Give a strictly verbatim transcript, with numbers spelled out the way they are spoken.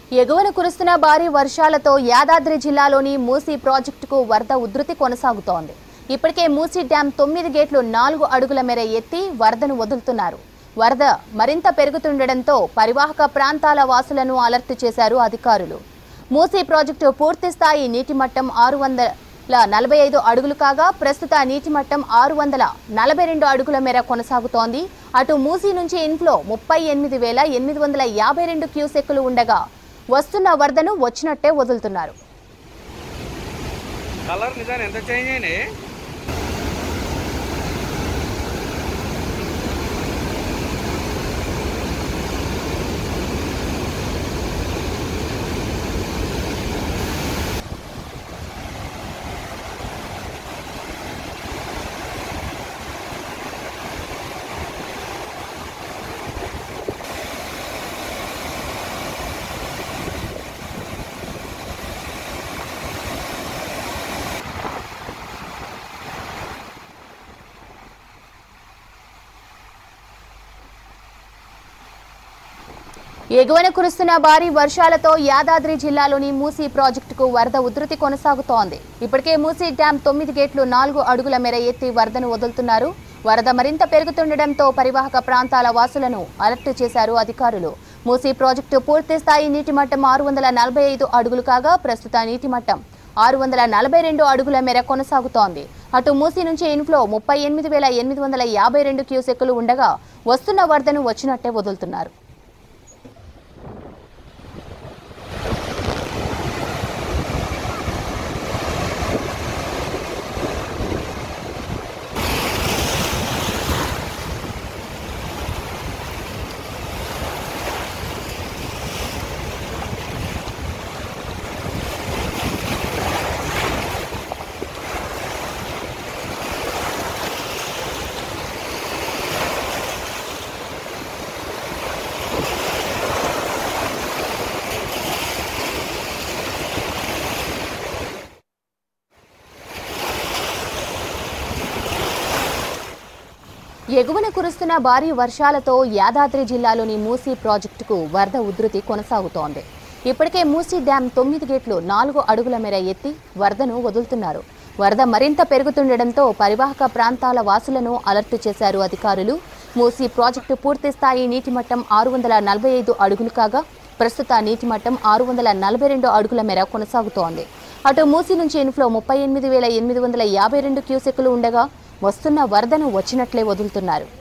ఎగువన కురుస్తున్న భారీ వర్షాలతో యాదాద్రి జిల్లాలోని మూసీ ప్రాజెక్టుకు వరద ఉధృతి కొనసాగుతోంది. ఇప్పటికే మూసీ డ్యాం తొమ్మిది గేట్లు నాలుగు అడుగుల మేర ఎత్తి వరదను వదులుతున్నారు. వరద మరింత పెరుగుతుండటంతో పరివాహక ప్రాంతాల వాసులను అలర్ట్ చేశారు అధికారులు. మూసీ ప్రాజెక్టు పూర్తి స్థాయి నీటి మట్టం ఆరు వందల నలభై ఐదు అడుగులు కాగా ప్రస్తుత నీటి మట్టం ఆరు వందల నలభై రెండు అడుగుల మేర కొనసాగుతోంది. అటు మూసీ నుంచి ఇన్ఫ్లో ముప్పై ఎనిమిది వేల ఎనిమిది వందల యాభై రెండు క్యూసెక్కులు ఉండగా వస్తున్న వరదను వచ్చినట్టే వదులుతున్నారు. కలర్ నిజాన్ని ఎంత చేంజ్ అయినాయి. ఎగువన కురుస్తున్న భారీ వర్షాలతో యాదాద్రి జిల్లాలోని మూసీ ప్రాజెక్టుకు వరద ఉధృతి కొనసాగుతోంది. ఇప్పటికే మూసీ డ్యాం తొమ్మిది గేట్లు నాలుగు అడుగుల మేర ఎత్తి వరదను వదులుతున్నారు. వరద మరింత పెరుగుతుండటంతో పరివాహక ప్రాంతాల వాసులను అలర్ట్ చేశారు అధికారులు. మూసీ ప్రాజెక్టు పూర్తి స్థాయి నీటి మట్టం ఆరు వందల నలభై ఐదు అడుగులు కాగా ప్రస్తుత నీటి మట్టం ఆరు వందల నలభై రెండు అడుగుల మేర కొనసాగుతోంది. అటు మూసీ నుంచి ఇన్ఫ్లో ముప్పై ఎనిమిది వేల ఎనిమిది వందల యాభై రెండు క్యూసెక్కులు ఉండగా వస్తున్న వరదను వచ్చినట్టే వదులుతున్నారు. ఎగువన కురుస్తున్న భారీ వర్షాలతో యాదాద్రి జిల్లాలోని మూసీ ప్రాజెక్టుకు వరద ఉధృతి కొనసాగుతోంది. ఇప్పటికే మూసీ డ్యాం తొమ్మిది గేట్లు నాలుగు అడుగుల మేర ఎత్తి వరదను వదులుతున్నారు. వరద మరింత పెరుగుతుండటంతో పరివాహక ప్రాంతాల వాసులను అలర్ట్ చేశారు అధికారులు. మూసీ ప్రాజెక్టు పూర్తి స్థాయి నీటి మట్టం ఆరు వందల నలభై ఐదు అడుగులు కాగా ప్రస్తుత నీటి మట్టం ఆరు వందల నలభై రెండు అడుగుల మేర కొనసాగుతోంది. అటు మూసీ నుంచి ఇన్ఫ్లో ముప్పై ఎనిమిది వేల ఎనిమిది వందల యాభై రెండు క్యూసెక్కులు ఉండగా వస్తున్న వరదను వచ్చినట్లే వదులుతున్నారు.